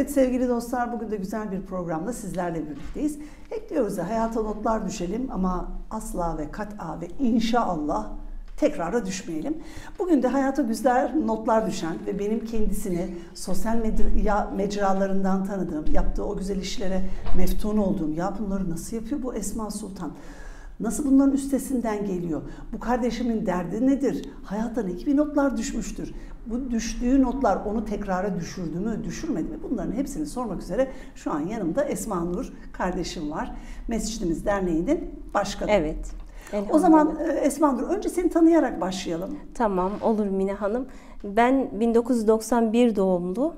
Evet sevgili dostlar, bugün de güzel bir programla sizlerle birlikteyiz. Hep diyoruz ya, hayata notlar düşelim ama asla ve kat'a ve inşallah tekrara düşmeyelim. Bugün de hayata güzel notlar düşen ve benim kendisini sosyal medya mecralarından tanıdığım, yaptığı o güzel işlere meftun olduğum, ya bunları nasıl yapıyor bu Esma Sultan? Nasıl bunların üstesinden geliyor? Bu kardeşimin derdi nedir? Hayatta ne gibi notlar düşmüştür? Bu düştüğü notlar onu tekrara düşürdü mü, düşürmedi mi? Bunların hepsini sormak üzere şu an yanımda Esma Nur kardeşim var. Mescidimiz Derneği'nin başkanı. Evet. O zaman Esma Nur, önce seni tanıyarak başlayalım. Tamam, olur Mine Hanım. Ben 1991 doğumlu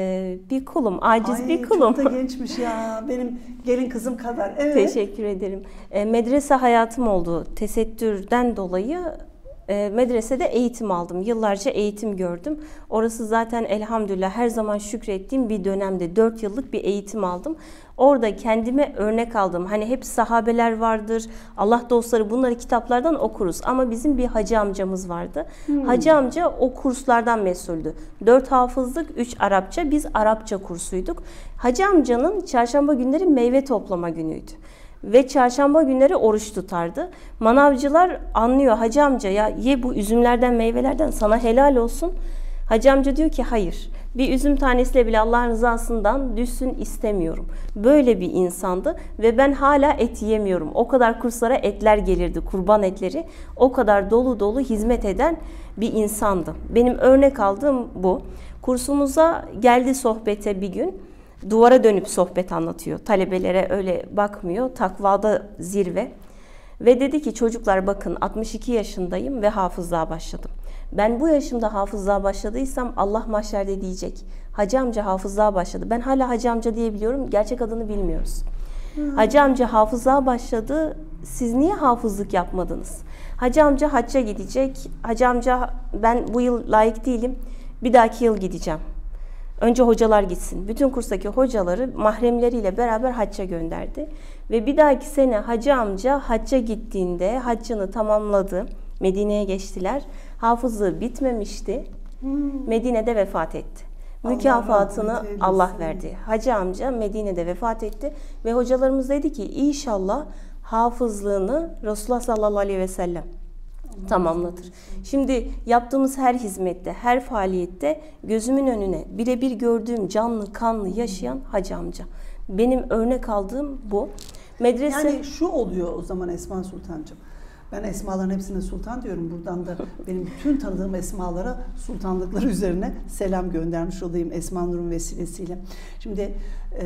bir kulum, aciz bir kulum. Çok da gençmiş ya, benim gelin kızım kadar. Evet. Teşekkür ederim. Medrese hayatım oldu. Tesettürden dolayı medresede eğitim aldım. Yıllarca eğitim gördüm. Orası zaten elhamdülillah her zaman şükrettiğim bir dönemde 4 yıllık bir eğitim aldım. Orada kendime örnek aldım. Hani hep sahabeler vardır, Allah dostları, bunları kitaplardan okuruz. Ama bizim bir hacı amcamız vardı. Hacı amca o kurslardan mesuldü. 4 hafızlık, 3 Arapça. Biz Arapça kursuyduk. Hacı amcanın çarşamba günleri meyve toplama günüydü. Ve çarşamba günleri oruç tutardı. Manavcılar anlıyor, hacı amca ya ye bu üzümlerden, meyvelerden, sana helal olsun. Hacı amca diyor ki hayır, bir üzüm tanesiyle bile Allah'ın rızasından düşsün istemiyorum. Böyle bir insandı ve ben hala et yemiyorum. O kadar kurslara etler gelirdi, kurban etleri. O kadar dolu dolu hizmet eden bir insandı. Benim örnek aldığım bu. Kursumuza geldi sohbete bir gün. Duvara dönüp sohbet anlatıyor. Talebelere öyle bakmıyor. Takvada zirve. Ve dedi ki çocuklar bakın 62 yaşındayım ve hafızlığa başladım. Ben bu yaşımda hafızlığa başladıysam Allah mahşerde diyecek. Hacı amca hafızlığa başladı. Ben hala hacı amca diyebiliyorum. Gerçek adını bilmiyoruz. Hacı amca hafızlığa başladı. Siz niye hafızlık yapmadınız? Hacı amca hacca gidecek. Hacı amca ben bu yıl layık değilim. Bir dahaki yıl gideceğim. Önce hocalar gitsin. Bütün kurstaki hocaları mahremleriyle beraber hacca gönderdi. Ve bir dahaki sene hacı amca hacca gittiğinde haccını tamamladı. Medine'ye geçtiler. Hafızlığı bitmemişti. Medine'de vefat etti. Mükafatını Allah verdi. Hacı amca Medine'de vefat etti. Ve hocalarımız dedi ki inşallah hafızlığını Resulullah sallallahu aleyhi ve sellem tamamlatır. Şimdi yaptığımız her hizmette, her faaliyette gözümün önüne birebir gördüğüm canlı, kanlı yaşayan hacı amca. Benim örnek aldığım bu. Medrese... Yani şu oluyor o zaman Esma Sultancığım. Ben esmaların hepsine sultan diyorum. Buradan da benim bütün tanıdığım esmalara sultanlıkları üzerine selam göndermiş olayım Esma Nur'un vesilesiyle. Şimdi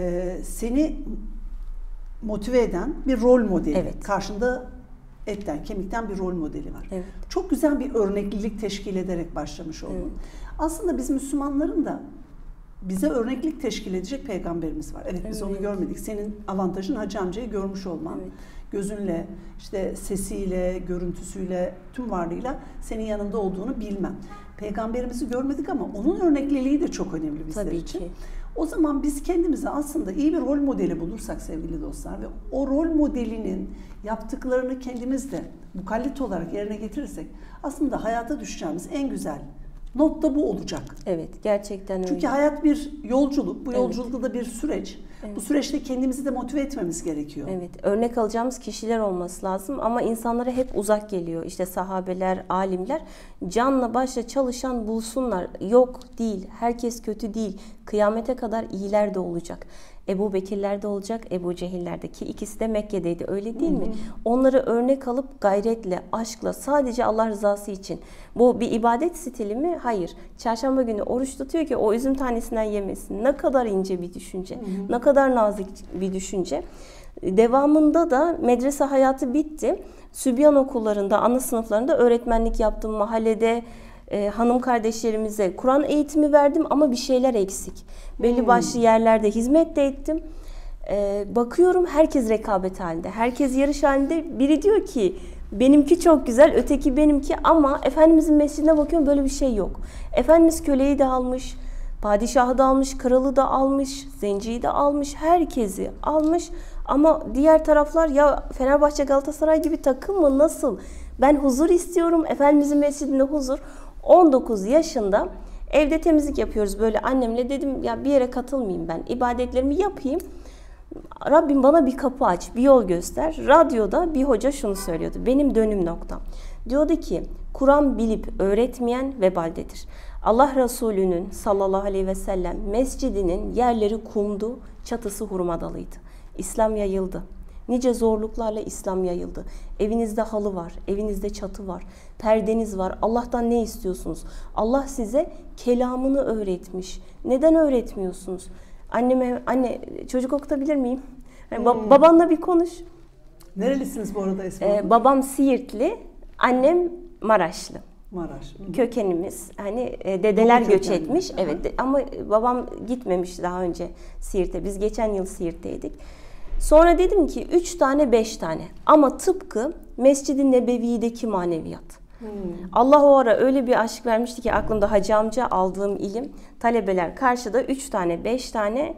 seni motive eden bir rol modeli. Evet. Karşında etten, kemikten bir rol modeli var. Evet. Çok güzel bir örneklilik teşkil ederek başlamış oldun. Evet. Aslında biz Müslümanların da bize örneklik teşkil edecek peygamberimiz var. Evet, biz onu görmedik. Senin avantajın hacı amcayı görmüş olman. Evet. Gözünle, işte sesiyle, görüntüsüyle, tüm varlığıyla senin yanında olduğunu bilmem. Peygamberimizi görmedik ama onun örnekliliği de çok önemli bizler Tabii için. Ki. O zaman biz kendimize aslında iyi bir rol modeli bulursak sevgili dostlar ve o rol modelinin yaptıklarını kendimiz de mukallit olarak yerine getirirsek aslında hayata düşeceğimiz en güzel not da bu olacak. Evet, gerçekten öyle. Çünkü hayat bir yolculuk. Bu yolculukta da bir süreç. Evet. Bu süreçte kendimizi de motive etmemiz gerekiyor. Evet, örnek alacağımız kişiler olması lazım ama insanlara hep uzak geliyor. İşte sahabeler, alimler canla başla çalışan bulsunlar. Yok değil, herkes kötü değil. Kıyamete kadar iyiler de olacak. Ebu Bekirler de olacak, Ebu Cehiller de, ki ikisi de Mekke'deydi, öyle değil mi? Onları örnek alıp gayretle, aşkla, sadece Allah rızası için. Bu bir ibadet stili mi? Hayır. Çarşamba günü oruç tutuyor ki o üzüm tanesinden yemesin. Ne kadar ince bir düşünce, ne kadar nazik bir düşünce. Devamında da medrese hayatı bitti. Sübyan okullarında, ana sınıflarında öğretmenlik yaptım, mahallede hanım kardeşlerimize Kur'an eğitimi verdim ama bir şeyler eksik. Belli başlı yerlerde hizmet de ettim. Bakıyorum herkes rekabet halinde, herkes yarış halinde. Biri diyor ki benimki çok güzel, öteki benimki, ama Efendimizin mescidine bakıyorum böyle bir şey yok. Efendimiz köleyi de almış, padişahı da almış, kralı da almış, zenciyi de almış, herkesi almış. Ama diğer taraflar ya Fenerbahçe, Galatasaray gibi takım mı, nasıl? Ben huzur istiyorum, Efendimizin mescidinde huzur. 19 yaşında Evde temizlik yapıyoruz böyle annemle. Dedim ya bir yere katılmayayım ben. İbadetlerimi yapayım. Rabbim bana bir kapı aç, bir yol göster. Radyoda bir hoca şunu söylüyordu. Benim dönüm noktam. Diyordu ki Kur'an bilip öğretmeyen vebaldedir. Allah Resulü'nün sallallahu aleyhi ve sellem mescidinin yerleri kumdu, çatısı hurmadalıydı. İslam yayıldı. Nice zorluklarla İslam yayıldı. Evinizde halı var, evinizde çatı var, perdeniz var. Allah'tan ne istiyorsunuz? Allah size kelamını öğretmiş. Neden öğretmiyorsunuz? Anneme, anne çocuk okutabilir miyim? Babanla bir konuş. Nerelisiniz bu arada Esma Hanım? Babam Siirtli, annem Maraşlı. Maraş. Kökenimiz hani dedeler Doğu göç kökenli. etmiş. Evet ama babam gitmemiş daha önce Siirt'e. Biz geçen yıl Siirt'teydik. Sonra dedim ki 3 tane 5 tane ama tıpkı Mescid-i Nebevi'deki maneviyat. Allah o ara öyle bir aşk vermişti ki aklımda hacı amca aldığım ilim. Talebeler karşıda 3 tane 5 tane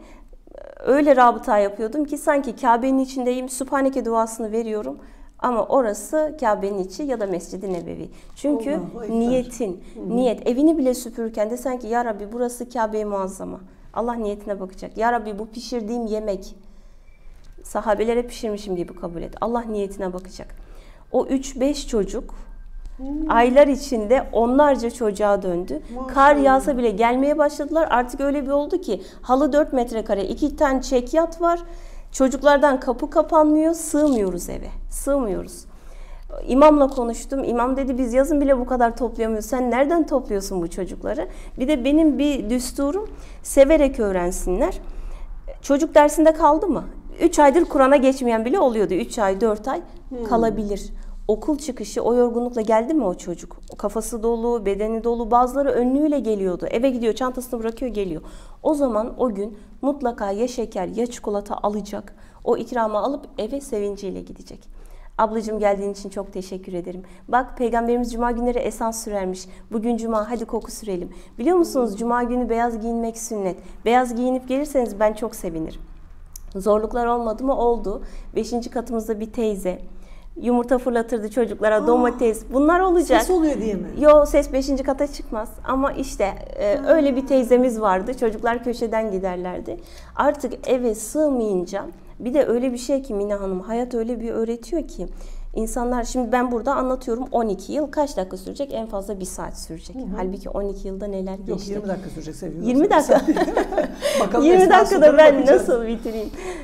öyle rabıta yapıyordum ki sanki Kabe'nin içindeyim. Sübhaneke duasını veriyorum. Ama orası Kabe'nin içi ya da Mescid-i Nebevi. Çünkü niyetin, niyet. Evini bile süpürürken de sanki ya Rabbi burası Kabe-i Muazzama. Allah niyetine bakacak. Ya Rabbi bu pişirdiğim yemek sahabelere pişirmişim gibi kabul et. Allah niyetine bakacak. O 3-5 çocuk aylar içinde onlarca çocuğa döndü. Maşallah. Kar yağsa bile gelmeye başladılar. Artık öyle bir oldu ki halı 4 metrekare, 2 tane çekyat var. Çocuklardan kapı kapanmıyor, sığmıyoruz eve. Sığmıyoruz. İmamla konuştum. İmam dedi biz yazın bile bu kadar toplayamıyoruz. Sen nereden topluyorsun bu çocukları? Bir de benim bir düsturum severek öğrensinler. Çocuk dersinde kaldı mı? 3 aydır Kur'an'a geçmeyen bile oluyordu. 3 ay, 4 ay kalabilir. Okul çıkışı o yorgunlukla geldi mi o çocuk? Kafası dolu, bedeni dolu. Bazıları önlüğüyle geliyordu. Eve gidiyor, çantasını bırakıyor, geliyor. O zaman o gün mutlaka ya şeker ya çikolata alacak. O ikramı alıp eve sevinciyle gidecek. Ablacığım geldiğin için çok teşekkür ederim. Bak Peygamberimiz Cuma günleri esans sürermiş. Bugün Cuma hadi koku sürelim. Biliyor musunuz Cuma günü beyaz giyinmek sünnet. Beyaz giyinip gelirseniz ben çok sevinirim. Zorluklar olmadı mı? Oldu. 5. katımızda bir teyze yumurta fırlatırdı çocuklara, domates. Bunlar olacak. Ses oluyor diye mi? Yo ses 5. kata çıkmaz. Ama işte öyle bir teyzemiz vardı. Çocuklar köşeden giderlerdi. Artık eve sığmayınca bir de öyle bir şey ki Mine Hanım hayat öyle bir öğretiyor ki insanlar şimdi ben burada anlatıyorum 12 yıl kaç dakika sürecek? En fazla 1 saat sürecek. Halbuki 12 yılda neler geçti? Yok 20 dakika sürecek sevgili 20 dakika. Bakalım 20 dakikada ben bakacağız. nasıl bitireyim?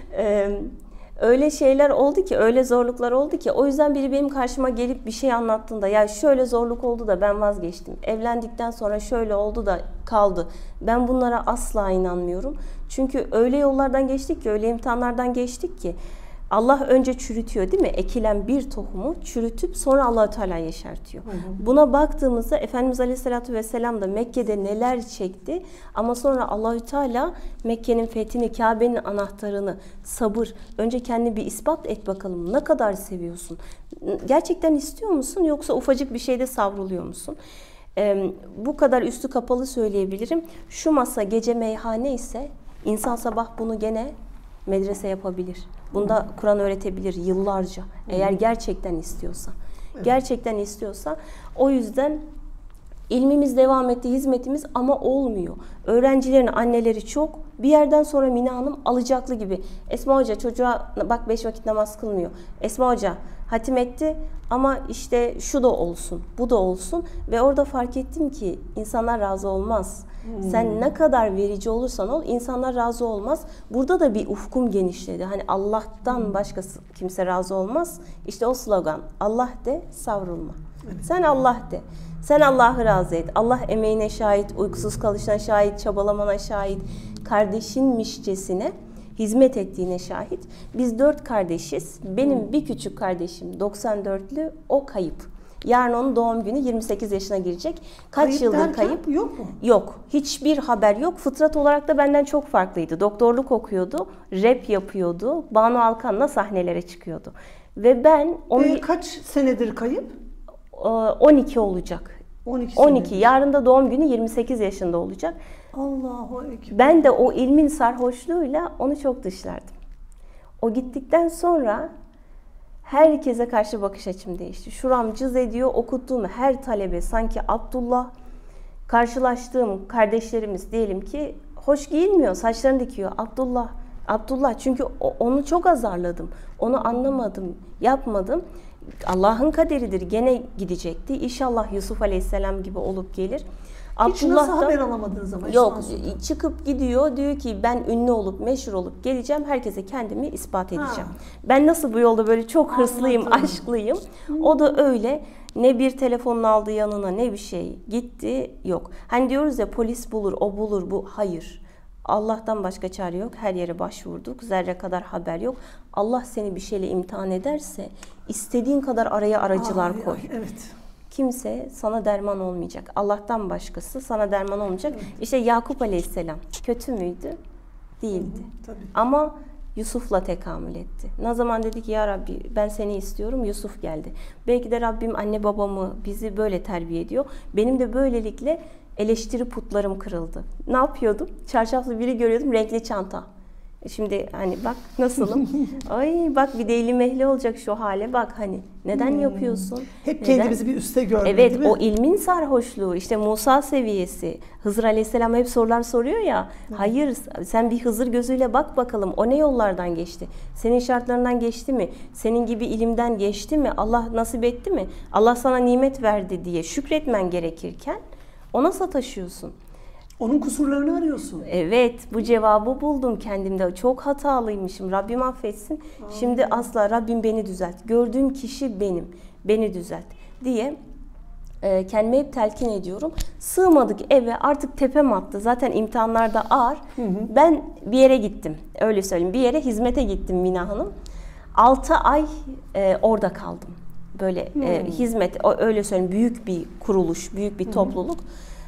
Öyle şeyler oldu ki, öyle zorluklar oldu ki o yüzden biri benim karşıma gelip bir şey anlattığında ya şöyle zorluk oldu da ben vazgeçtim. Evlendikten sonra şöyle oldu da kaldı. Ben bunlara asla inanmıyorum. Çünkü öyle yollardan geçtik ki, öyle imtihanlardan geçtik ki Allah önce çürütüyor değil mi? Ekilen bir tohumu çürütüp sonra Allah-u Teala yeşertiyor. Buna baktığımızda Efendimiz Aleyhisselatü Vesselam da Mekke'de neler çekti ama sonra Allah-u Teala Mekke'nin fethini, Kabe'nin anahtarını, sabır. Önce kendini bir ispat et bakalım. Ne kadar seviyorsun? Gerçekten istiyor musun yoksa ufacık bir şeyde savruluyor musun? Bu kadar üstü kapalı söyleyebilirim. Şu masa gece meyhane ise insan sabah bunu gene medrese yapabilir. Bunda Kur'an öğretebilir yıllarca. Eğer gerçekten istiyorsa. Evet. Gerçekten istiyorsa. O yüzden ilmimiz devam etti, hizmetimiz ama olmuyor. Öğrencilerin anneleri çok. Bir yerden sonra Mine Hanım alacaklı gibi. Esma Hoca çocuğa bak 5 vakit namaz kılmıyor. Esma Hoca hatim etti ama işte şu da olsun, bu da olsun. Ve orada fark ettim ki insanlar razı olmaz. Sen ne kadar verici olursan ol, insanlar razı olmaz. Burada da bir ufkum genişledi. Hani Allah'tan başkası kimse razı olmaz. İşte o slogan. Allah de, savrulma. Sen Allah de. Sen Allah'ı razı et. Allah emeğine şahit, uykusuz kalışına şahit, çabalamana şahit, kardeşinmişçesine hizmet ettiğine şahit. Biz 4 kardeşiz. Benim bir küçük kardeşim 94'lü, o kayıp. Yarın onun doğum günü 28 yaşına girecek. Kaç Kayıp yıldır derken, kayıp? yok mu? Yok. Hiçbir haber yok. Fıtrat olarak da benden çok farklıydı. Doktorluk okuyordu, rap yapıyordu. Banu Alkan'la sahnelere çıkıyordu. Ve ben onu Kaç senedir kayıp? 12 olacak. 12. Yarın da doğum günü 28 yaşında olacak. Allahu Ekber. Ben de o ilmin sarhoşluğuyla onu çok dışlardım. O gittikten sonra herkese karşı bakış açım değişti. Şuram cız ediyor, okuttuğum her talebe sanki Abdullah, Karşılaştığım kardeşlerimiz diyelim ki hoş giyinmiyor, saçlarını dikiyor. Abdullah çünkü onu çok azarladım. Onu anlamadım, yapmadım. Allah'ın kaderidir, gene gidecekti. İnşallah Yusuf Aleyhisselam gibi olup gelir. Hiç nasıl haber alamadınız ama? Yok, çıkıp gidiyor, diyor ki ben ünlü olup meşhur olup geleceğim, herkese kendimi ispat edeceğim. Ben nasıl bu yolda böyle çok hırslıyım, aşklıyım. O da öyle. Ne bir telefonun aldı yanına, ne bir şey gitti, yok. Hani diyoruz ya, polis bulur, o bulur, bu. Hayır. Allah'tan başka çare yok. Her yere başvurduk. Zerre kadar haber yok. Allah seni bir şeyle imtihan ederse istediğin kadar araya aracılar koy. Evet. Kimse sana derman olmayacak. Allah'tan başkası sana derman olmayacak. Evet. İşte Yakup Aleyhisselam kötü müydü? Değildi. Tabii. Ama Yusuf'la tekamül etti. Ne zaman dedi ki ya Rabbi ben seni istiyorum, Yusuf geldi. Belki de Rabbim anne babamı, bizi böyle terbiye ediyor. Benim de böylelikle eleştiri putlarım kırıldı. Ne yapıyordum? Çarşaflı biri görüyordum, renkli çanta. Şimdi hani bak nasılım? Ay bak bir deyli mehli olacak şu hale bak hani. Neden yapıyorsun? Hep kendimizi bir üste görmek, evet, değil mi? o ilmin sarhoşluğu, işte Musa seviyesi. Hızır Aleyhisselam hep sorular soruyor ya. Hayır, sen bir Hızır gözüyle bak bakalım. O ne yollardan geçti? Senin şartlarından geçti mi? Senin gibi ilimden geçti mi? Allah nasip etti mi? Allah sana nimet verdi diye şükretmen gerekirken ona sataşıyorsun. Onun kusurlarını arıyorsun. Evet, bu cevabı buldum kendimde. Çok hatalıymışım. Rabbim affetsin. Şimdi asla Rabbim beni düzelt. Gördüğüm kişi benim. Beni düzelt diye kendime hep telkin ediyorum. Sığmadık eve, artık tepem attı. Zaten imtihanlarda ağır. Ben bir yere gittim. Öyle söyleyeyim. Bir yere hizmete gittim Mina Hanım. 6 ay orada kaldım. Böyle hizmet, öyle söyleyeyim, büyük bir kuruluş, büyük bir topluluk.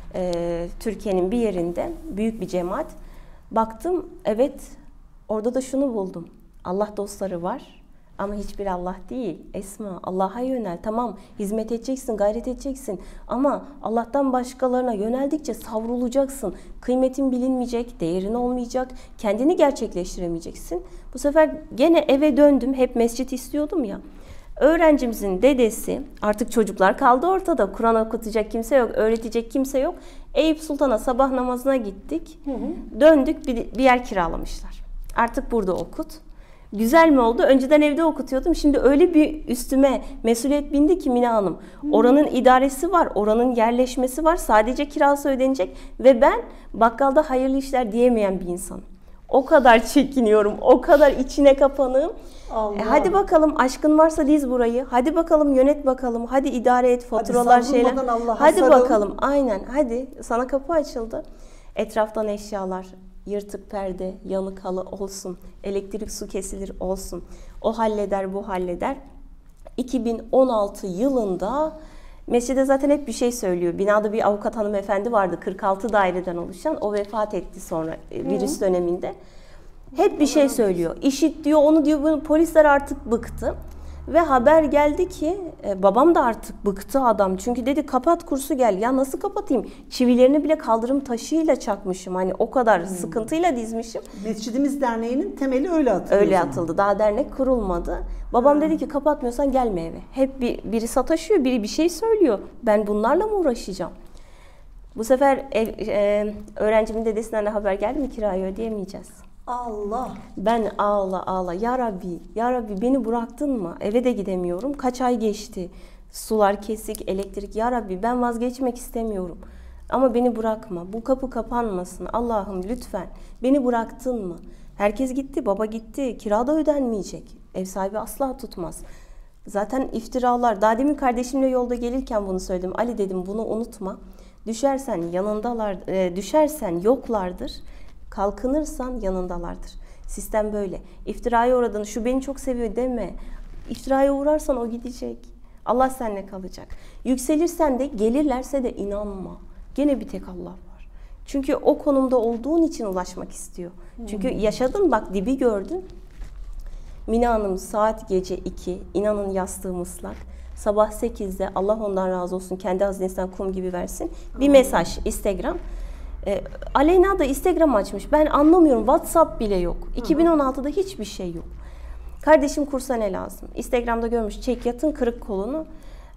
Türkiye'nin bir yerinde büyük bir cemaat. Baktım, evet, orada da şunu buldum. Allah dostları var ama hiçbir Allah değil. Esma, Allah'a yönel. Tamam, hizmet edeceksin, gayret edeceksin ama Allah'tan başkalarına yöneldikçe savrulacaksın. Kıymetin bilinmeyecek, değerin olmayacak, kendini gerçekleştiremeyeceksin. Bu sefer gene eve döndüm. Hep mescit istiyordum ya. Öğrencimizin dedesi, artık çocuklar kaldı ortada, Kur'an okutacak kimse yok, öğretecek kimse yok. Eyüp Sultan'a sabah namazına gittik, döndük, bir yer kiralamışlar. Artık burada okut. Güzel mi oldu? Önceden evde okutuyordum, şimdi öyle bir üstüme mesuliyet bindi ki Mina Hanım. Oranın idaresi var, oranın yerleşmesi var, sadece kirası ödenecek ve ben bakkalda hayırlı işler diyemeyen bir insanım. O kadar çekiniyorum, o kadar içine kapanığım. Hadi bakalım, aşkın varsa diz burayı. Hadi bakalım, yönet bakalım. Hadi idare et, faturalar, şeyler. Hadi bakalım, aynen. Hadi, sana kapı açıldı. Etraftan eşyalar, yırtık perde, yanık halı olsun. Elektrik su kesilir olsun. O halleder, bu halleder. 2016 yılında mescide zaten hep bir şey söylüyor. Binada bir avukat hanımefendi vardı, 46 daireden oluşan. O vefat etti sonra virüs döneminde. Hep bir şey söylüyor. İşit diyor, onu diyor, bunu. Polisler artık bıktı. Ve haber geldi ki babam da artık bıktı adam. Çünkü dedi kapat kursu gel. Ya nasıl kapatayım? Çivilerini bile kaldırım taşıyla çakmışım. Hani o kadar sıkıntıyla dizmişim. Mescidimiz Derneği'nin temeli öyle atıldı. Öyle atıldı. Daha dernek kurulmadı. Babam dedi ki kapatmıyorsan gelme eve. Hep biri sataşıyor, biri bir şey söylüyor. Ben bunlarla mı uğraşacağım? Bu sefer öğrencimin dedesinden de haber geldi mi, kirayı ödeyemeyeceğiz. Allah. Ben ağla. Ya Rabbi beni bıraktın mı? Eve de gidemiyorum. Kaç ay geçti. Sular kesik, elektrik. Ya Rabbi ben vazgeçmek istemiyorum. Ama beni bırakma. Bu kapı kapanmasın. Allah'ım lütfen. Beni bıraktın mı? Herkes gitti, baba gitti. Kira da ödenmeyecek. Ev sahibi asla tutmaz. Zaten iftiralar. Daha demin kardeşimle yolda gelirken bunu söyledim. Ali dedim, bunu unutma. Düşersen yanındalar, düşersen yoklardır. Kalkınırsan yanındalardır. Sistem böyle. İftiraya uğradığını, şu beni çok seviyor deme. İftiraya uğrarsan o gidecek. Allah seninle kalacak. Yükselirsen de, gelirlerse de inanma. Gene bir tek Allah var. Çünkü o konumda olduğun için ulaşmak istiyor. Çünkü yaşadın, bak dibi gördün. Mina Hanım saat gece 2, inanın yastığım ıslak. Sabah 8'de Allah ondan razı olsun, kendi hazinesinden kum gibi versin. Bir mesaj, Instagram. Aleyna da Instagram açmış. Ben anlamıyorum. WhatsApp bile yok. 2016'da hiçbir şey yok. Kardeşim kursa ne lazım? Instagram'da görmüş. Çek yatın kırık kolunu.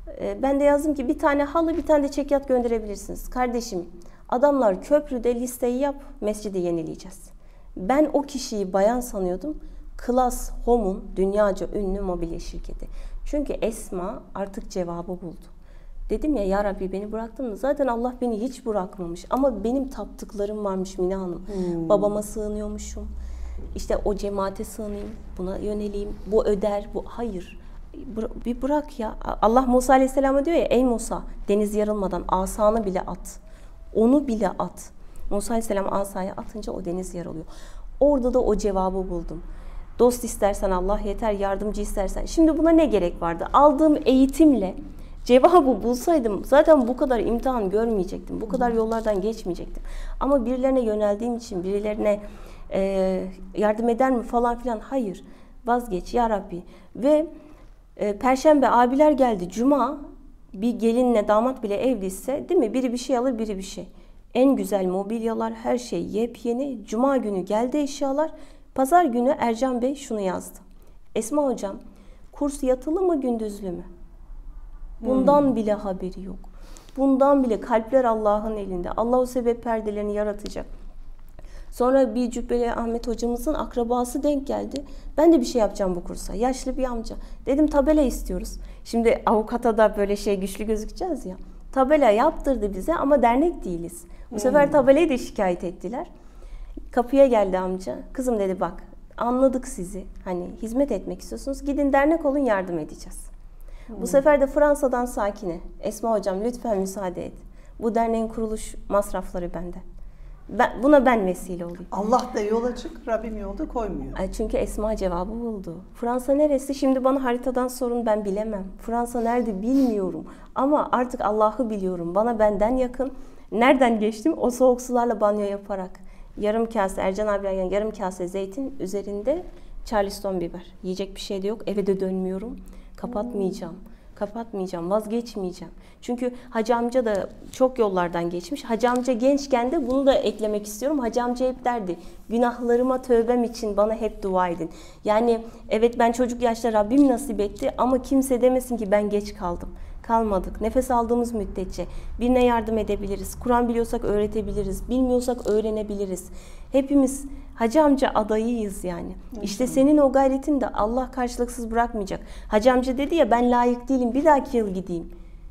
Ben de yazdım ki bir tane halı, bir tane de çekyat gönderebilirsiniz. Kardeşim, adamlar köprüde listeyi yap, mescidi yenileyeceğiz. Ben o kişiyi bayan sanıyordum. Class Home'un dünyaca ünlü mobilya şirketi. Çünkü Esma artık cevabı buldu. Dedim ya, ya Rabbi beni bıraktın mı? Zaten Allah beni hiç bırakmamış. Ama benim taptıklarım varmış Mine Hanım. Babama sığınıyormuşum. İşte o cemaate sığınayım, buna yöneleyim. Bu öder, bu hayır. Bir bırak ya. Allah Musa Aleyhisselam'a diyor ya, ey Musa deniz yarılmadan asanı bile at. Onu bile at. Musa Aleyhisselam asayı atınca o deniz yarılıyor. Orada da o cevabı buldum. Dost istersen Allah yeter, yardımcı istersen. Şimdi buna ne gerek vardı? Aldığım eğitimle cevabı bulsaydım zaten bu kadar imtihan görmeyecektim. Bu kadar yollardan geçmeyecektim. Ama birilerine yöneldiğim için, birilerine yardım eder mi falan filan, hayır. Vazgeç ya Rabbi. Ve Perşembe abiler geldi. Cuma bir gelinle damat bile evliyse, değil mi? Biri bir şey alır, biri bir şey. En güzel mobilyalar, her şey yepyeni. Cuma günü geldi eşyalar. Pazar günü Ercan Bey şunu yazdı. Esma hocam, kurs yatılı mı gündüzlü mü? Bundan bile haberi yok. Bundan bile, kalpler Allah'ın elinde. Allah o sebep perdelerini yaratacak. Sonra bir Cübbeli Ahmet hocamızın akrabası denk geldi. Ben de bir şey yapacağım bu kursa. Yaşlı bir amca. Dedim tabela istiyoruz. Şimdi avukata da böyle güçlü gözükeceğiz ya. Tabela yaptırdı bize ama dernek değiliz. Bu sefer tabelayı da şikayet ettiler. Kapıya geldi amca. Kızım dedi, bak anladık sizi. Hani hizmet etmek istiyorsunuz. Gidin dernek olun, yardım edeceğiz. Bu sefer de Fransa'dan Sakine. Esma hocam lütfen müsaade et. Bu derneğin kuruluş masrafları bende. Buna ben vesile olayım. Allah da yol açık, Rabbim yolda koymuyor. Çünkü Esma cevabı buldu. Fransa neresi? Şimdi bana haritadan sorun, ben bilemem. Fransa nerede bilmiyorum. Ama artık Allah'ı biliyorum. Bana benden yakın. Nereden geçtim? O soğuk sularla banyo yaparak. Yarım kase, Ercan abilerden yarım kase zeytin, üzerinde Charleston biber. Yiyecek bir şey de yok. Eve de dönmüyorum. Kapatmayacağım, vazgeçmeyeceğim. Çünkü Hacı amca da çok yollardan geçmiş. Hacı amca gençken de bunu da eklemek istiyorum. Hacı amca hep derdi, günahlarıma tövbem için bana hep dua edin. Yani evet, ben çocuk yaşta Rabbim nasip etti ama kimse demesin ki ben geç kaldım. Kalmadık. Nefes aldığımız müddetçe birine yardım edebiliriz. Kur'an biliyorsak öğretebiliriz. Bilmiyorsak öğrenebiliriz. Hepimiz Hacı amca adayıyız yani. İşte senin o gayretin de Allah karşılıksız bırakmayacak. Hacı amca dedi ya, ben layık değilim, bir dahaki yıl gideyim.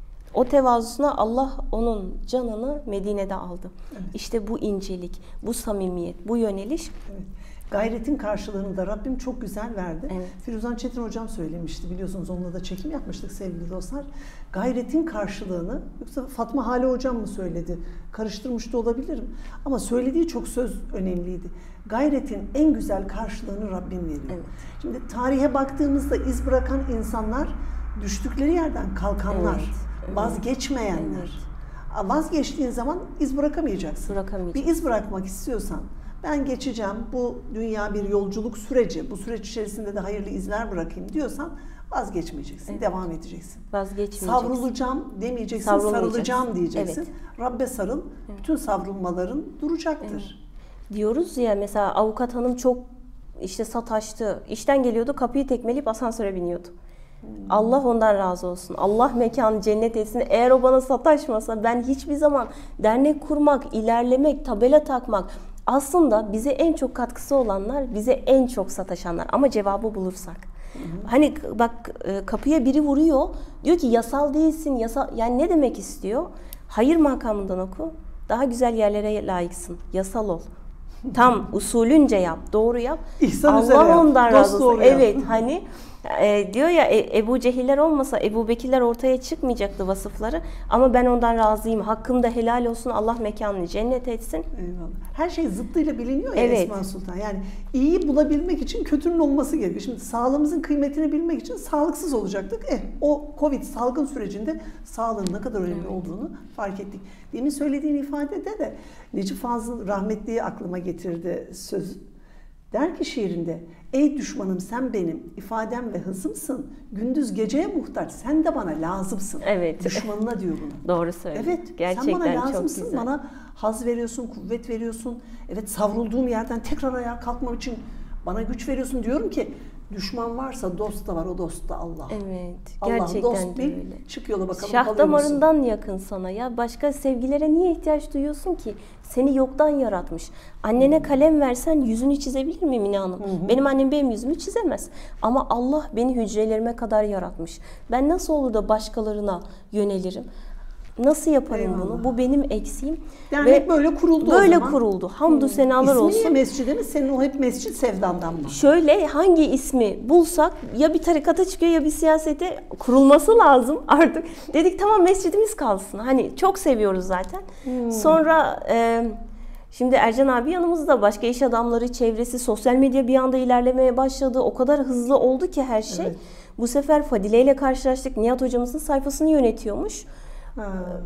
O tevazusuna Allah onun canını Medine'de aldı. Evet. İşte bu incelik, bu samimiyet, bu yöneliş. Evet. Gayretin karşılığını da Rabbim çok güzel verdi. Evet. Firuzan Çetin hocam söylemişti, biliyorsunuz onunla da çekim yapmıştık sevgili dostlar. Gayretin karşılığını, yoksa Fatma Hale hocam mı söyledi? Karıştırmış da olabilirim. Ama söylediği çok söz önemliydi. Gayretin en güzel karşılığını Rabbim veriyor. Evet. Şimdi tarihe baktığımızda iz bırakan insanlar, düştükleri yerden kalkanlar, vazgeçmeyenler. Evet. Vazgeçtiğin zaman iz bırakamayacaksın. Bir iz bırakmak istiyorsan, ben geçeceğim, bu dünya bir yolculuk süreci, bu süreç içerisinde de hayırlı izler bırakayım diyorsan vazgeçmeyeceksin, evet. Devam edeceksin. Vazgeçmeyeceksin. Savrulacağım demeyeceksin, sarılacağım diyeceksin. Evet. Rabbe sarıl, bütün savrulmaların duracaktır. Evet. Diyoruz ya, mesela avukat hanım çok işte sataştı, işten geliyordu, kapıyı tekmeleyip asansöre biniyordu. Allah ondan razı olsun. Allah mekanı cennet etsin. Eğer o bana sataşmasa ben hiçbir zaman dernek kurmak, ilerlemek, tabela takmak, aslında bize en çok katkısı olanlar, bize en çok sataşanlar. Ama cevabı bulursak. Hani bak, kapıya biri vuruyor. Diyor ki yasal değilsin. Yasal, yani ne demek istiyor? Hayır makamından oku. Daha güzel yerlere layıksın. Yasal ol. Tam usulünce yap. Doğru yap. İhsan Allah ondan razı olsun. Evet, yap. hani diyor ya, Ebu Cehiller olmasa Ebu Bekirler ortaya çıkmayacaktı vasıfları. Ama ben ondan razıyım. Hakkım da helal olsun. Allah mekanını cennet etsin. Eyvallah. Her şey zıttıyla biliniyor ya, evet. Esma Sultan. Yani iyiyi bulabilmek için kötünün olması gerekiyor. Şimdi sağlığımızın kıymetini bilmek için sağlıksız olacaktık. O Covid salgın sürecinde sağlığın ne kadar önemli olduğunu fark ettik. Demin söylediğin ifadede de Necip Fazıl rahmetliyi aklıma getirdi söz. Der ki şiirinde, ey düşmanım sen benim ifadem ve hızımsın. Gündüz geceye muhtaç, sen de bana lazımsın. Evet. Düşmanına diyor bunu. Doğru söylüyor. Evet, gerçekten sen bana lazımsın, çok güzel. bana haz veriyorsun, kuvvet veriyorsun. Evet, savrulduğum yerden tekrar ayağa kalkmam için bana güç veriyorsun. Diyorum ki düşman varsa dost da var, o dost da Allah. Evet, Allah'ın gerçekten dost de bil, öyle. çık yola bakalım. Şah kalıyor musun? damarından yakın sana ya. Başka sevgilere niye ihtiyaç duyuyorsun ki? Seni yoktan yaratmış. Annene kalem versen yüzünü çizebilir mi Mine Hanım? Benim annem benim yüzümü çizemez. Ama Allah beni hücrelerime kadar yaratmış. Ben nasıl olur da başkalarına yönelirim? Nasıl yaparım Eyvallah. bunu? Bu benim eksiğim. Dernek böyle kuruldu Böyle o zaman. kuruldu. Hamdü senalar İsmi olsun. niye mescidi mi? Senin o hep mescit sevdandan mı? Şöyle hangi ismi bulsak ya bir tarikata çıkıyor ya bir siyasete kurulması lazım artık. Dedik tamam mescidimiz kalsın. Hani çok seviyoruz zaten. Sonra şimdi Ercan abi yanımızda, başka iş adamları, çevresi, sosyal medya bir anda ilerlemeye başladı. O kadar hızlı oldu ki her şey. Evet. Bu sefer Fadile ile karşılaştık. Nihat hocamızın sayfasını yönetiyormuş. Ha.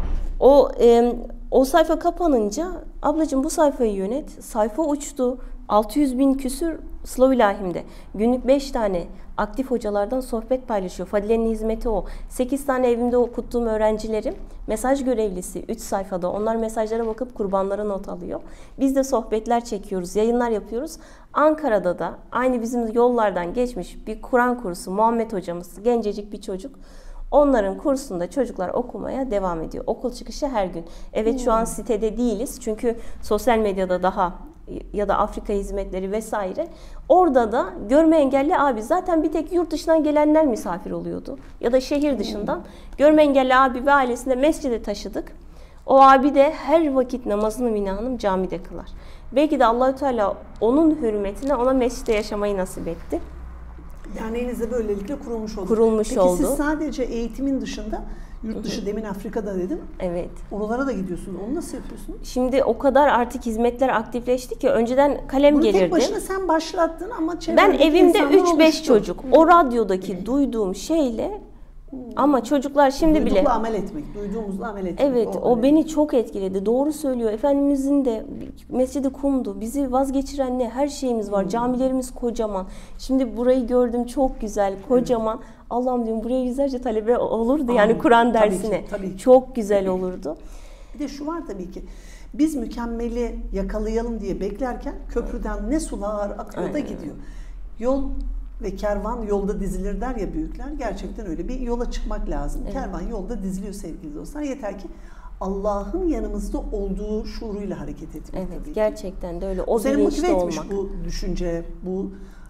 O sayfa kapanınca ablacığım bu sayfayı yönet. Sayfa uçtu. 600 bin küsür Sıla-u İlahim'de. Günlük 5 tane aktif hocalardan sohbet paylaşıyor. Fadile'nin hizmeti o. 8 tane evimde okuttuğum öğrencilerim mesaj görevlisi 3 sayfada. Onlar mesajlara bakıp kurbanlara not alıyor. Biz de sohbetler çekiyoruz, yayınlar yapıyoruz. Ankara'da da aynı bizim yollardan geçmiş bir Kur'an kursu Muhammed hocamız, gencecik bir çocuk. Onların kursunda çocuklar okumaya devam ediyor. Okul çıkışı her gün. Evet şu an sitede değiliz. Çünkü sosyal medyada daha ya da Afrika hizmetleri vesaire. Orada da görme engelli abi zaten bir tek yurt dışından gelenler misafir oluyordu. Ya da şehir dışından. Görme engelli abi ve ailesini de mescide taşıdık. O abi de her vakit namazını Mine Hanım camide kılar. Belki de Allahü Teala onun hürmetine ona mescitte yaşamayı nasip etti. Derneğiniz de böylelikle kurulmuş oldu. Kurulmuş Peki oldu. siz sadece eğitimin dışında, yurt dışı demin Afrika'da dedin. Evet. Oralara da gidiyorsunuz. Onu nasıl yapıyorsunuz? Şimdi o kadar artık hizmetler aktifleşti ki önceden kalem Bunu gelirdi. tek başına sen başlattın ama Ben çevrendeki evimde insanlar 3-5 oluştu. çocuk o radyodaki duyduğum şeyle ama çocuklar şimdi bile Duydukla amel etmek, duyduğumuzla amel etmek. evet o beni çok etkiledi. Doğru söylüyor. Efendimizin de mescidi kumdu. Bizi vazgeçiren ne? Her şeyimiz var. Camilerimiz kocaman. Şimdi burayı gördüm çok güzel, kocaman. Allah'ım diyorum buraya yüzlerce talebe olurdu yani Amin. Kur'an Tabii ki, dersine. tabii ki. Çok güzel olurdu. Bir de şu var tabii ki. Biz mükemmeli yakalayalım diye beklerken köprüden ne sular akıyor da gidiyor. Yol ve kervan yolda dizilir der ya büyükler. Gerçekten öyle. Bir yola çıkmak lazım. Evet. Kervan yolda diziliyor sevgili dostlar. Yeter ki Allah'ın yanımızda olduğu şuuruyla hareket etmek. Evet, gerçekten de öyle. O seni motive etmiş olmak. bu düşünce, bu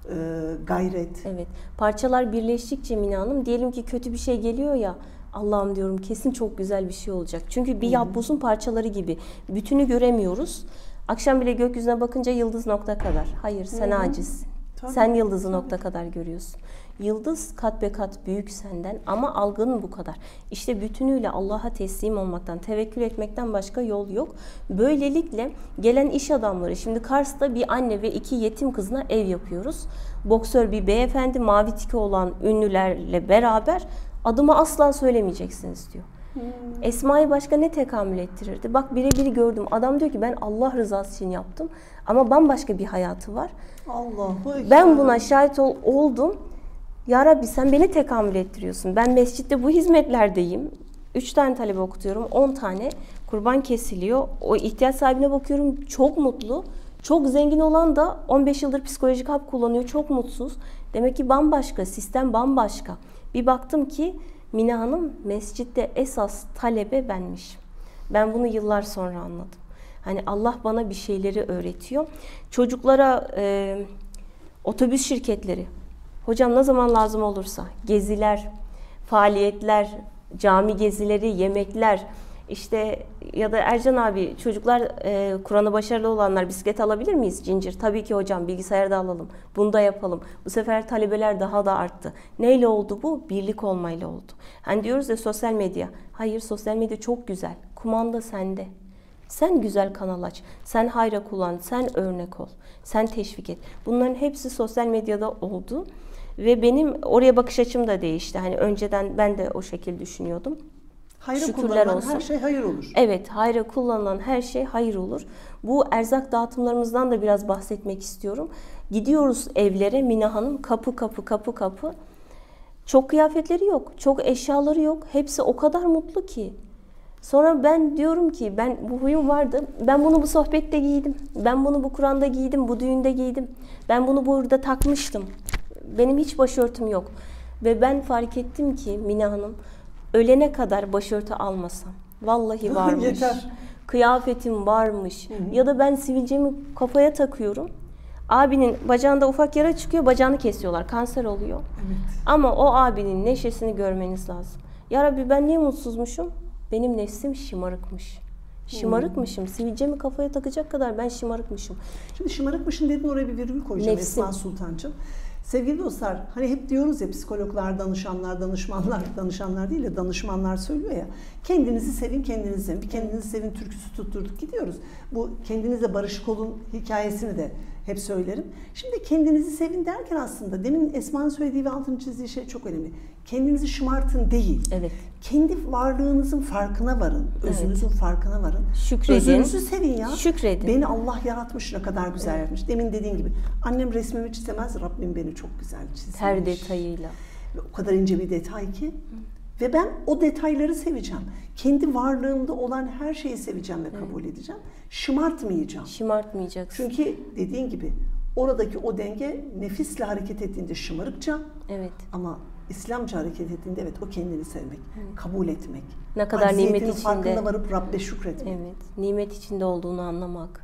gayret. Evet. Parçalar birleştikçe Mine Hanım, diyelim ki kötü bir şey geliyor ya, Allah'ım diyorum kesin çok güzel bir şey olacak. Çünkü bir yapbozun parçaları gibi. Bütünü göremiyoruz. Akşam bile gökyüzüne bakınca yıldız nokta kadar. Hayır, sen acizsin. Tabii. Sen yıldızı nokta kadar görüyorsun. Yıldız kat be kat büyük senden ama algının bu kadar. İşte bütünüyle Allah'a teslim olmaktan, tevekkül etmekten başka yol yok. Böylelikle gelen iş adamları, şimdi Kars'ta bir anne ve 2 yetim kızına ev yapıyoruz. Boksör bir beyefendi mavi tiki olan ünlülerle beraber adımı asla söylemeyeceksiniz diyor. Esma'yı başka ne tekamül ettirirdi? Bak birebir gördüm. Adam diyor ki ben Allah rızası için yaptım ama bambaşka bir hayatı var. Allah'u ekber. Ben buna şahit oldum. Ya Rabbi sen beni tekamül ettiriyorsun. Ben mescitte bu hizmetlerdeyim. 3 tane talebe okutuyorum. 10 tane kurban kesiliyor. O ihtiyaç sahibine bakıyorum. Çok mutlu. Çok zengin olan da 15 yıldır psikolojik hap kullanıyor. Çok mutsuz. Demek ki bambaşka. Sistem bambaşka. Bir baktım ki Mine Hanım mescitte esas talebe benmiş. Ben bunu yıllar sonra anladım. Hani Allah bana bir şeyleri öğretiyor. Çocuklara otobüs şirketleri, hocam ne zaman lazım olursa geziler, faaliyetler, cami gezileri, yemekler, işte ya da Ercan abi çocuklar Kur'an'ı başarılı olanlar bisiklet alabilir miyiz Cincir? Tabii ki hocam bilgisayar da alalım. Bunu da yapalım. Bu sefer talebeler daha da arttı. Neyle oldu bu? Birlik olmayla oldu. Hani diyoruz ya sosyal medya. Hayır sosyal medya çok güzel. Kumanda sende. Sen güzel kanal aç. Sen hayra kullan. Sen örnek ol. Sen teşvik et. Bunların hepsi sosyal medyada oldu. Ve benim oraya bakış açım da değişti. Hani önceden ben de o şekilde düşünüyordum. Hayra Şükürler kullanılan olsun. her şey hayır olur. Evet, hayra kullanılan her şey hayır olur. Bu erzak dağıtımlarımızdan da biraz bahsetmek istiyorum. Gidiyoruz evlere Mine Hanım, kapı kapı. Çok kıyafetleri yok, çok eşyaları yok. Hepsi o kadar mutlu ki. Sonra ben diyorum ki, bu huyum vardı. Ben bunu bu sohbette giydim. Ben bunu bu Kur'an'da giydim, bu düğünde giydim. Ben bunu burada takmıştım. Benim hiç başörtüm yok. Ve ben fark ettim ki Mine Hanım, ölene kadar başörtü almasam. Vallahi varmış. Yeter. Kıyafetim varmış. Ya da ben sivilcemi kafaya takıyorum. Abinin bacağında ufak yara çıkıyor, bacağını kesiyorlar, kanser oluyor. Evet. Ama o abinin neşesini görmeniz lazım. Ya Rabbi, ben niye mutsuzmuşum? Benim nefsim şımarıkmış. Şımarıkmışım. Sivilcemi kafaya takacak kadar ben şımarıkmışım. Şimdi şımarıkmışım dedin, oraya bir virgül koyacağım Nefsim. Esma Sultancığım. Sevgili dostlar, hani hep diyoruz ya, psikologlar, danışanlar, danışanlar değil de danışmanlar söylüyor ya, kendinizi sevin, kendinizi sevin. Bir kendinizi sevin türküsü tutturduk gidiyoruz. Bu kendinizle barışık olun hikayesini de hep söylerim. Şimdi kendinizi sevin derken aslında demin Esma'nın söylediği ve altını çizdiği şey çok önemli. Kendinizi şımartın değil. Evet. Kendi varlığınızın farkına varın. Özünüzün farkına varın. Şükredin. Özünüzü sevin ya. Şükredin. Beni Allah yaratmış, ne kadar güzel yapmış. Demin dediğin gibi annem resmimi çizemez, Rabbim beni çok güzel çizmiş. Her detayıyla. Ve o kadar ince bir detay ki. Ve ben o detayları seveceğim. Kendi varlığımda olan her şeyi seveceğim ve kabul edeceğim. Şımartmayacağım. Şımartmayacaksın. Çünkü dediğin gibi oradaki o denge nefisle hareket ettiğinde şımarıkça, Evet. ama İslamca hareket ettiğinde evet o kendini sevmek, kabul etmek. Ne kadar Acziyetinin nimet içinde. farkında varıp Rabbe şükretmek. Evet. Nimet içinde olduğunu anlamak.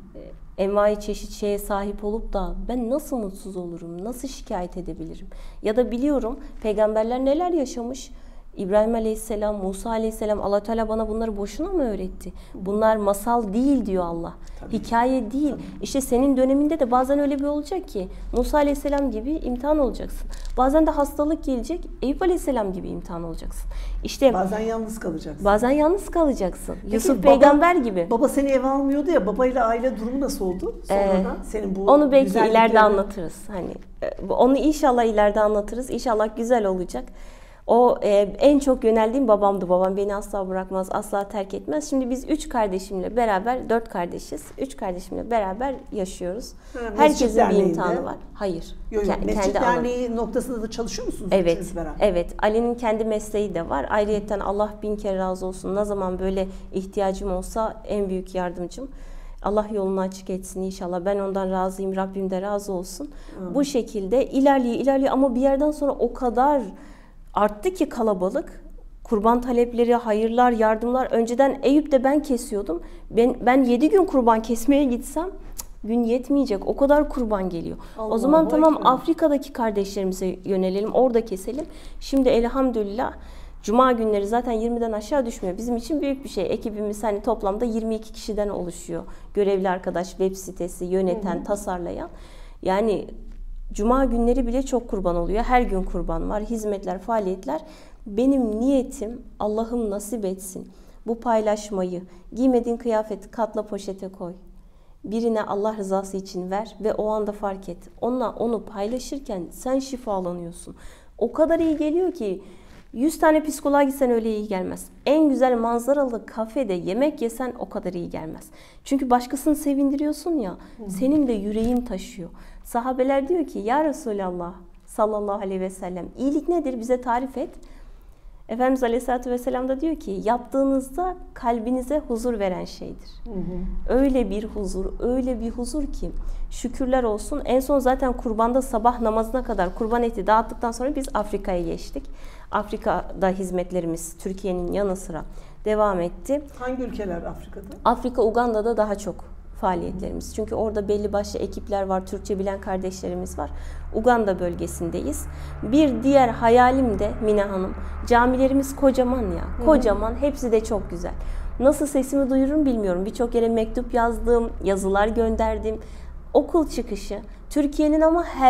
Envai çeşit şeye sahip olup da ben nasıl mutsuz olurum, nasıl şikayet edebilirim? Ya da biliyorum peygamberler neler yaşamış. İbrahim Aleyhisselam, Musa Aleyhisselam, Allah Teala bana bunları boşuna mı öğretti? Bunlar masal değil diyor Allah. Tabii. Hikaye değil. Tabii. İşte senin döneminde de bazen öyle bir olacak ki Musa Aleyhisselam gibi imtihan olacaksın. Bazen de hastalık gelecek, Eyüp Aleyhisselam gibi imtihan olacaksın. İşte Bazen yalnız kalacaksın. bazen yalnız kalacaksın. Peki, Yusuf peygamber gibi. Baba seni eve almıyordu ya, babayla aile durumu nasıl oldu sonradan? Senin bu Onu belki güzelliklerini- ileride anlatırız. Hani onu inşallah ileride anlatırız. İnşallah güzel olacak. O en çok yöneldiğim babamdı. Babam beni asla bırakmaz, asla terk etmez. Şimdi biz 3 kardeşimle beraber, 4 kardeşiz. 3 kardeşimle beraber yaşıyoruz. Mescit Herkesin bir Derneği'nde. imtihanı var. Hayır. Mescit alanı. Derneği noktasında da çalışıyor musunuz? Evet, ikiniz beraber? evet. Ali'nin kendi mesleği de var. Ayrıyeten Allah bin kere razı olsun. Ne zaman böyle ihtiyacım olsa en büyük yardımcım. Allah yolunu açık etsin inşallah. Ben ondan razıyım. Rabbim de razı olsun. Bu şekilde ilerliyor ama bir yerden sonra o kadar arttı ki kalabalık. Kurban talepleri, hayırlar, yardımlar. Önceden Eyüp'te ben kesiyordum. Ben 7 gün kurban kesmeye gitsem gün yetmeyecek. O kadar kurban geliyor. O zaman Allahu tamam, Ekber. Afrika'daki kardeşlerimize yönelelim. Orada keselim. Şimdi elhamdülillah Cuma günleri zaten 20'den aşağı düşmüyor. Bizim için büyük bir şey. Ekibimiz hani toplamda 22 kişiden oluşuyor. Görevli arkadaş, web sitesi yöneten, tasarlayan. Yani Cuma günleri bile çok kurban oluyor. Her gün kurban var. Hizmetler, faaliyetler. Benim niyetim Allah'ım nasip etsin. Bu paylaşmayı, giymediğin kıyafeti katla poşete koy. Birine Allah rızası için ver ve o anda fark et. Onunla onu paylaşırken sen şifalanıyorsun. O kadar iyi geliyor ki 100 tane psikoloğa gitsen öyle iyi gelmez. En güzel manzaralı kafede yemek yesen o kadar iyi gelmez. Çünkü başkasını sevindiriyorsun ya, senin de yüreğin taşıyor. Sahabeler diyor ki ya Resulallah sallallahu aleyhi ve sellem, iyilik nedir, bize tarif et. Efendimiz Aleyhisselatü Vesselam da diyor ki yaptığınızda kalbinize huzur veren şeydir. Öyle bir huzur ki şükürler olsun. En son zaten kurbanda sabah namazına kadar kurban eti dağıttıktan sonra biz Afrika'ya geçtik. Afrika'da hizmetlerimiz Türkiye'nin yanı sıra devam etti. Hangi ülkeler Afrika'da? Afrika, Uganda'da daha çok faaliyetlerimiz. Çünkü orada belli başlı ekipler var, Türkçe bilen kardeşlerimiz var. Uganda bölgesindeyiz. Bir diğer hayalim de Mine Hanım, camilerimiz kocaman ya, kocaman, hepsi de çok güzel. Nasıl sesimi duyururum bilmiyorum. Birçok yere mektup yazdım, yazılar gönderdim. Okul çıkışı, Türkiye'nin ama her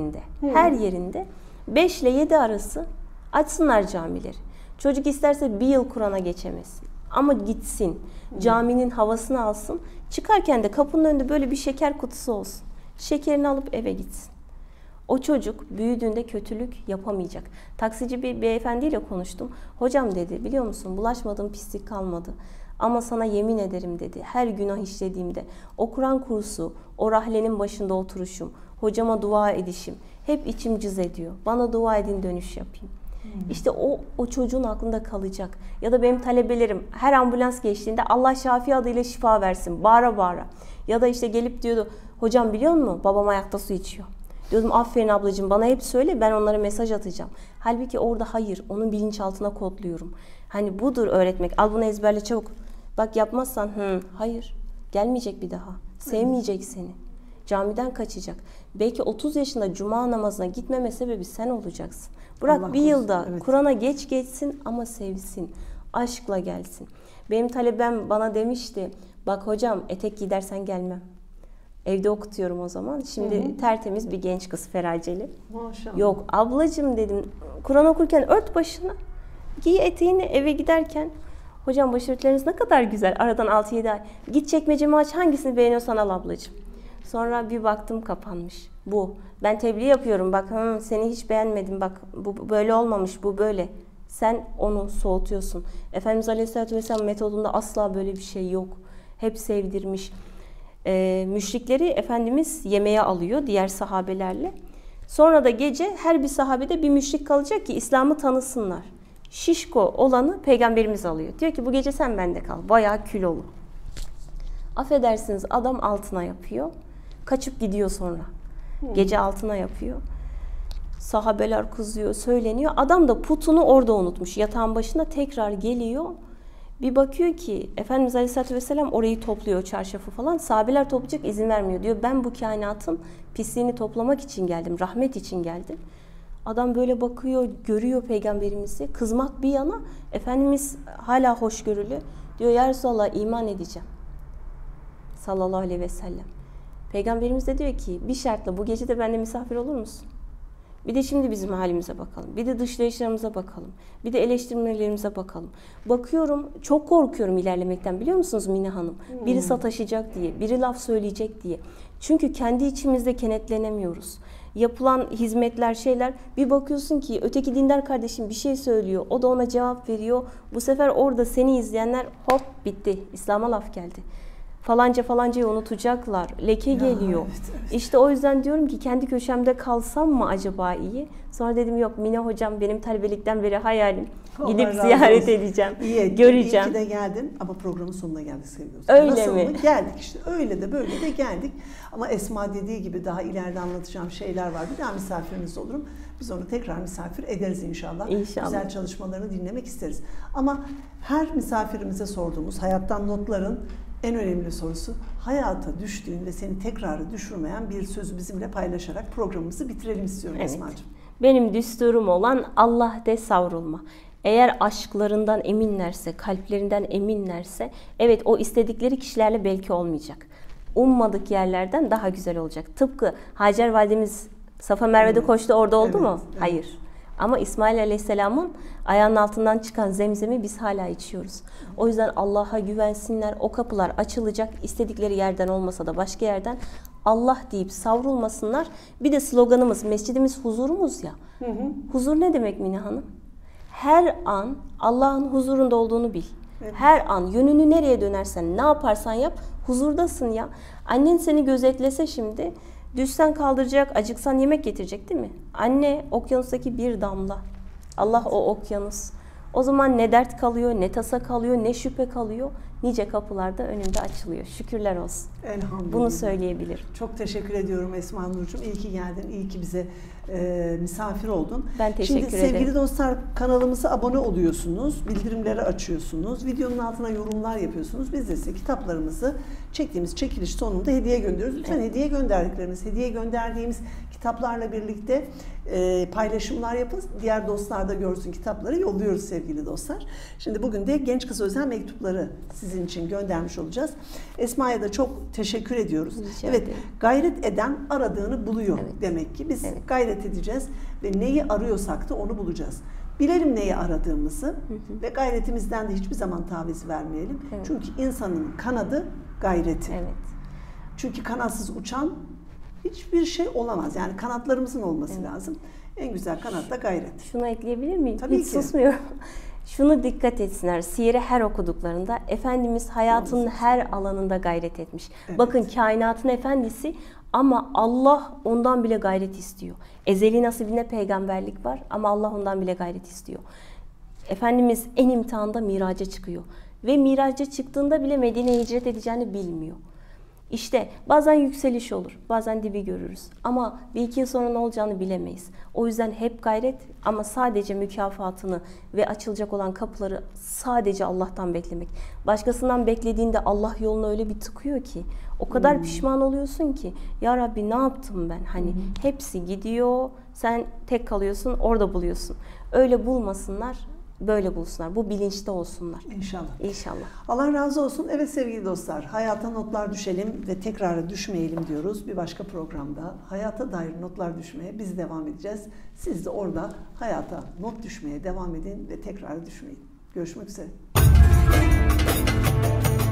yerinde 5 ile 7 arası açsınlar camileri. Çocuk isterse bir yıl Kur'an'a geçemez. Ama gitsin, caminin havasını alsın. Çıkarken de kapının önünde böyle bir şeker kutusu olsun. Şekerini alıp eve gitsin. O çocuk büyüdüğünde kötülük yapamayacak. Taksici bir beyefendiyle konuştum. Hocam dedi, biliyor musun, bulaşmadığım pislik kalmadı. Ama sana yemin ederim dedi, her günah işlediğimde o Kur'an kursu, o rahlenin başında oturuşum, hocama dua edişim hep içim cız ediyor. Bana dua edin, dönüş yapayım. İşte o çocuğun aklında kalacak. Ya da benim talebelerim her ambulans geçtiğinde Allah Şafi adıyla şifa versin, bağıra bağıra. Ya da işte gelip diyordu, hocam biliyor musun babam ayakta su içiyor. Diyordum aferin ablacığım bana hep söyle, ben onlara mesaj atacağım. Halbuki orada hayır, onun bilinçaltına kodluyorum. Hani budur öğretmek. Al bunu ezberle çabuk. Bak yapmazsan hayır. Gelmeyecek bir daha. Sevmeyecek seni. Camiden kaçacak. Belki 30 yaşında cuma namazına gitmeme sebebi sen olacaksın. Bırak Allah bir korusun, yılda evet. Kur'an'a geç geçsin ama sevsin. Aşkla gelsin. Benim talebem bana demişti. Bak hocam etek gidersen gelmem. Evde okutuyorum o zaman. Şimdi tertemiz bir genç kız, Feraceli. Maşallah. Yok ablacığım dedim. Kur'an okurken ört başını. Giy eteğini, eve giderken. Hocam başörtüleriniz ne kadar güzel. Aradan 6-7 ay. Git çekmecemi aç, hangisini beğeniyorsan al ablacığım. Sonra bir baktım kapanmış. Bu. Ben tebliğ yapıyorum. Bak seni hiç beğenmedim. Bak bu böyle olmamış. Bu böyle. Sen onu soğutuyorsun. Efendimiz Aleyhisselatü Vesselam metodunda asla böyle bir şey yok. Hep sevdirmiş. Müşrikleri Efendimiz yemeğe alıyor diğer sahabelerle. Sonra da gece her bir sahabede bir müşrik kalacak ki İslam'ı tanısınlar. Şişko olanı Peygamberimiz alıyor. Diyor ki bu gece sen bende kal. Bayağı kilolu. Affedersiniz adam altına yapıyor. Kaçıp gidiyor sonra. Gece altına yapıyor. Sahabeler kızıyor, söyleniyor. Adam da putunu orada unutmuş. Yatağın başına tekrar geliyor. Bir bakıyor ki Efendimiz Aleyhisselatü Vesselam orayı topluyor, çarşafı falan. Sahabeler toplayacak, izin vermiyor. Diyor ben bu kainatın pisliğini toplamak için geldim. Rahmet için geldim. Adam böyle bakıyor, görüyor Peygamberimizi. Kızmak bir yana, Efendimiz hala hoşgörülü. Diyor ya Resulallah iman edeceğim. Sallallahu aleyhi ve sellem. Peygamberimiz de diyor ki bir şartla bu gece de bende misafir olur musun? Bir de şimdi bizim halimize bakalım. Bir de dışlayışlarımıza bakalım. Bir de eleştirmelerimize bakalım. Bakıyorum, çok korkuyorum ilerlemekten biliyor musunuz Mine Hanım? Biri sataşacak diye, biri laf söyleyecek diye. Çünkü kendi içimizde kenetlenemiyoruz. Yapılan hizmetler, şeyler, bir bakıyorsun ki öteki dindar kardeşim bir şey söylüyor. O da ona cevap veriyor. Bu sefer orada seni izleyenler hop bitti. İslam'a laf geldi. Falanca falancayı unutacaklar. Leke geliyor. Evet. İşte o yüzden diyorum ki kendi köşemde kalsam mı acaba iyi? Sonra dedim yok Mine hocam benim talebelikten beri hayalim. Allah Gidip razı ziyaret olsun. edeceğim. İyi ettin, Göreceğim. İyi ki de geldin ama programın sonuna geldik sevgili dostlar. Öyle Nasıl mi? mı? Geldik işte. Öyle de böyle de geldik. Ama Esma dediği gibi daha ileride anlatacağım şeyler var. Bir daha misafiriniz olurum. Biz onu tekrar misafir ederiz inşallah. İnşallah. Güzel çalışmalarını dinlemek isteriz. Ama her misafirimize sorduğumuz hayattan notların en önemli sorusu hayata düştüğünde seni tekrarı düşürmeyen bir sözü bizimle paylaşarak programımızı bitirelim istiyorum Evet. Esma'cığım. Benim düsturum olan Allah de savrulma. Eğer aşklarından eminlerse, kalplerinden eminlerse, evet o istedikleri kişilerle belki olmayacak. Ummadık yerlerden daha güzel olacak. Tıpkı Hacer validemiz Safa Merve'de koştu, orada oldu mu? Evet. Hayır. Ama İsmail Aleyhisselam'ın ayağının altından çıkan zemzemi biz hala içiyoruz. O yüzden Allah'a güvensinler, o kapılar açılacak. İstedikleri yerden olmasa da başka yerden Allah deyip savrulmasınlar. Bir de sloganımız, mescidimiz huzurumuz ya. Huzur ne demek Mine Hanım? Her an Allah'ın huzurunda olduğunu bil. Evet. Her an yönünü nereye dönersen, ne yaparsan yap, huzurdasın ya. Annen seni gözetlese şimdi, düşsen kaldıracak, acıksan yemek getirecek değil mi? Anne okyanustaki bir damla. Allah o okyanus. O zaman ne dert kalıyor, ne tasa kalıyor, ne şüphe kalıyor. Nice kapılarda önünde açılıyor. Şükürler olsun. Elhamdülillah. Bunu söyleyebilirim. Çok teşekkür ediyorum Esma Nurcuğum. İyi ki geldin, iyi ki bize misafir oldun. Ben teşekkür Şimdi ederim. sevgili dostlar kanalımıza abone oluyorsunuz, bildirimleri açıyorsunuz, videonun altına yorumlar yapıyorsunuz. Biz de size kitaplarımızı çektiğimiz çekiliş sonunda hediye gönderiyoruz. Lütfen hediye gönderdiğimiz kitaplarla birlikte paylaşımlar yapın. Diğer dostlar da görsün kitapları, yolluyoruz sevgili dostlar. Şimdi bugün de Genç Kız Özel Mektupları sizin için göndermiş olacağız. Esma'ya da çok teşekkür ediyoruz. Rica evet, ederim. gayret eden aradığını buluyor demek ki. Biz Evet. gayret edeceğiz ve neyi arıyorsak da onu bulacağız. Bilelim neyi aradığımızı ve gayretimizden de hiçbir zaman taviz vermeyelim. Evet. Çünkü insanın kanadı gayreti. Evet. Çünkü kanatsız uçan hiçbir şey olamaz. Yani kanatlarımızın olması lazım. En güzel kanat da gayret. Şunu ekleyebilir miyim? Tabii Hiç ki. susmuyorum. Şunu dikkat etsinler. Siyer'i her okuduklarında Efendimiz hayatının her alanında gayret etmiş. Evet. Bakın kainatın efendisi ama Allah ondan bile gayret istiyor. Ezeli nasibine peygamberlik var ama Allah ondan bile gayret istiyor. Efendimiz en imtihanda miraca çıkıyor. Ve miraca çıktığında bile Medine'ye hicret edeceğini bilmiyor. İşte bazen yükseliş olur, bazen dibi görürüz. Ama bir iki yıl sonra ne olacağını bilemeyiz. O yüzden hep gayret, ama sadece mükafatını ve açılacak olan kapıları sadece Allah'tan beklemek. Başkasından beklediğinde Allah yolunu öyle bir tıkıyor ki, o kadar pişman oluyorsun ki, ya Rabbi ne yaptım ben? Hani hepsi gidiyor, sen tek kalıyorsun, orada buluyorsun. Öyle bulmasınlar, böyle bulsunlar. Bu bilinçte olsunlar. İnşallah. İnşallah. Allah razı olsun. Evet sevgili dostlar, hayata notlar düşelim ve tekrara düşmeyelim diyoruz. Bir başka programda hayata dair notlar düşmeye biz devam edeceğiz. Siz de orada hayata not düşmeye devam edin ve tekrara düşmeyin. Görüşmek üzere.